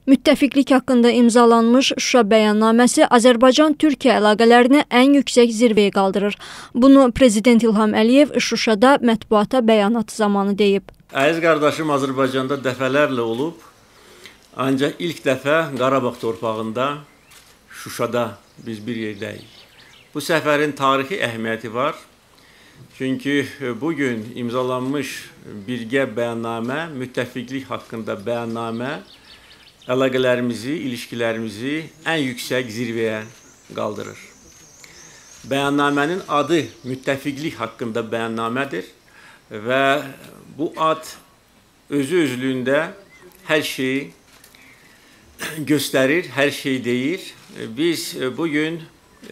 Müttəfiqlik haqqında imzalanmış Şuşa bəyannaməsi Azərbaycan-Türkiyə əlaqələrini ən yüksək zirvəyə qaldırır. Bunu Prezident İlham Əliyev Şuşada mətbuata bəyanatı zamanı deyib. Əziz qardaşım Azərbaycanda dəfələrlə olub, ancaq ilk dəfə Qarabağ torpağında, Şuşada biz bir yerdəyik. Bu səfərin tarixi əhəmiyyəti var. Çünki bugün imzalanmış birgə bəyannamə, müttəfiqlik haqqında bəyannamə, əlaqələrimizi, ilişkilərimizi ən yüksək zirvəyə qaldırır. Bəyannamənin adı müttəfiqlik haqqında bəyannamədir və bu ad özü-özlüyündə hər şeyi göstərir, hər şey deyir. Biz bugün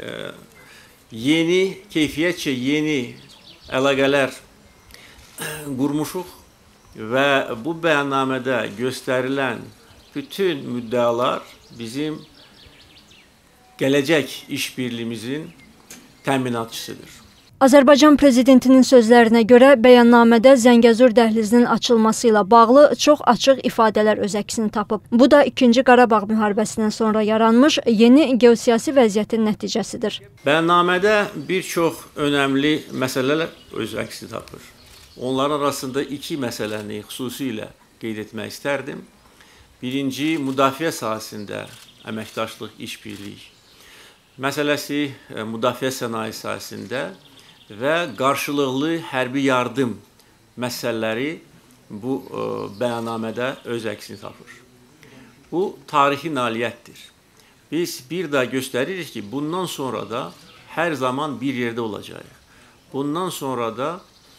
keyfiyyətcə yeni əlaqələr qurmuşuq və bu bəyannamədə göstərilən bütün müddəalar bizim gələcək işbirliyimizin təminatçısıdır. Azərbaycan Prezidentinin sözlərinə görə bəyannamədə Zəngəzur dəhlizinin açılması ilə bağlı çox açıq ifadələr öz əksini tapıb. Bu da 2-ci Qarabağ müharibəsindən sonra yaranmış yeni geosiyasi vəziyyətin nəticəsidir. Bəyannamədə bir çox önəmli məsələlər öz əksini tapır. Onların arasında iki məsələni xüsusilə qeyd etmək istərdim. Birinci, müdafiə sahəsində əməkdaşlıq, işbirlik məsələsi, müdafiə sənaye sahəsində və qarşılıqlı hərbi yardım məsələləri bu bəyannamədə öz əksini tapır. Bu tarixi nailiyyətdir. Biz bir daha göstəririk ki, bundan sonra da hər zaman bir yerdə olacağıq. Bundan sonra da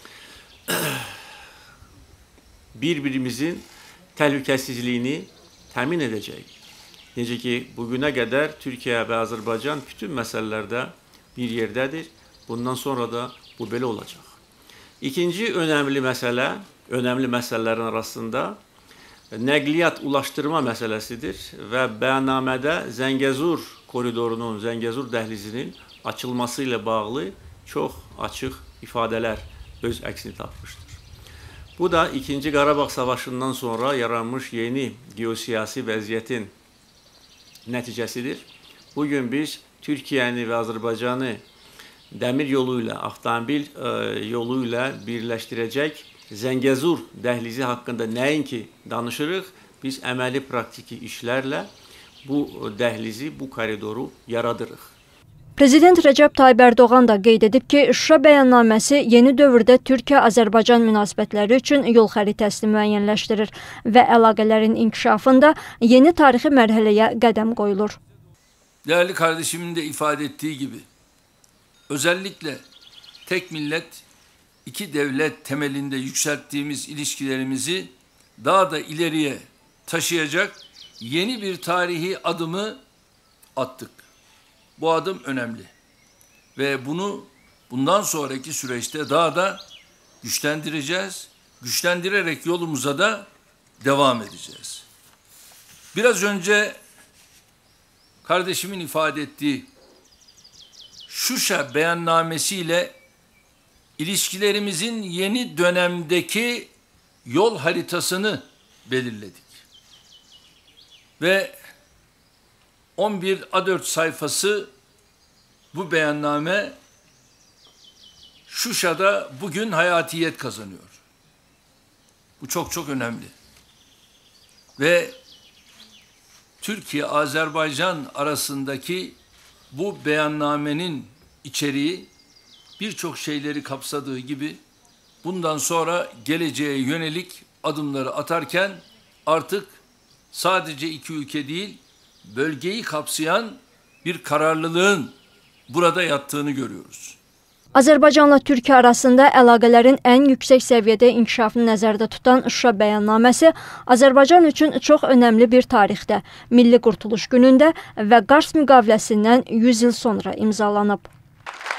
bir-birimizin təhlükəsizliyini təmin edəcəyik. Necə ki, bugünə qədər Türkiyə və Azərbaycan bütün məsələlərdə bir yerdədir. Bundan sonra da bu belə olacaq. İkinci önəmli məsələlərin arasında nəqliyyat, ulaşdırma məsələsidir və bəyannamədə Zəngəzur koridorunun, Zəngəzur dəhlizinin açılması ilə bağlı çox açıq ifadələr öz əksini tapmışdır. Bu da 2-ci Qarabağ Savaşından sonra yaranmış yeni geosiyasi vəziyyətin nəticəsidir. Bugün biz Türkiyəni və Azərbaycanı dəmir yolu ilə, avtomobil yolu ilə birləşdirəcək Zəngəzur dəhlizi haqqında nəinki danışırıq, biz əməli praktiki işlərlə bu dəhlizi, bu koridoru yaradırıq. Prezident Rəcəb Tayyib Ərdoğan da qeyd edib ki, Şuşa bəyannaməsi yeni dövrdə Türkiyə-Azərbaycan münasibətləri üçün yol xəritəsini müəyyənləşdirir və əlaqələrin inkişafında yeni tarixi mərhələyə qədəm qoyulur. Değerli kardeşimin de ifade ettiği gibi, özellikle tek millet, iki devlet temelinde yükselttiğimiz ilişkilerimizi daha da ileriye taşıyacak yeni bir tarihi adımı attık. Bu adım önemli ve bunu bundan sonraki süreçte daha da güçlendireceğiz. Güçlendirerek yolumuza da devam edeceğiz. Biraz önce kardeşimin ifade ettiği Şuşa beyannamesiyle ilişkilerimizin yeni dönemdeki yol haritasını belirledik. Ve 11 A4 sayfası bu beyanname Şuşa'da bugün hayatiyet kazanıyor. Bu çok önemli. Ve Türkiye-Azerbaycan arasındaki bu beyannamenin içeriği birçok şeyleri kapsadığı gibi bundan sonra geleceğe yönelik adımları atarken artık sadece iki ülke değil, bölgeyi kapsayan bir kararlılığın burada yattığını görüyoruz. Azərbaycanla Türkiyə arasında əlaqələrin ən yüksək səviyyədə inkişafını nəzərdə tutan Şuşa bəyannaməsi Azərbaycan üçün çox önəmli bir tarixdə, Milli Qurtuluş günündə və Qars müqaviləsindən 100 il sonra imzalanıb.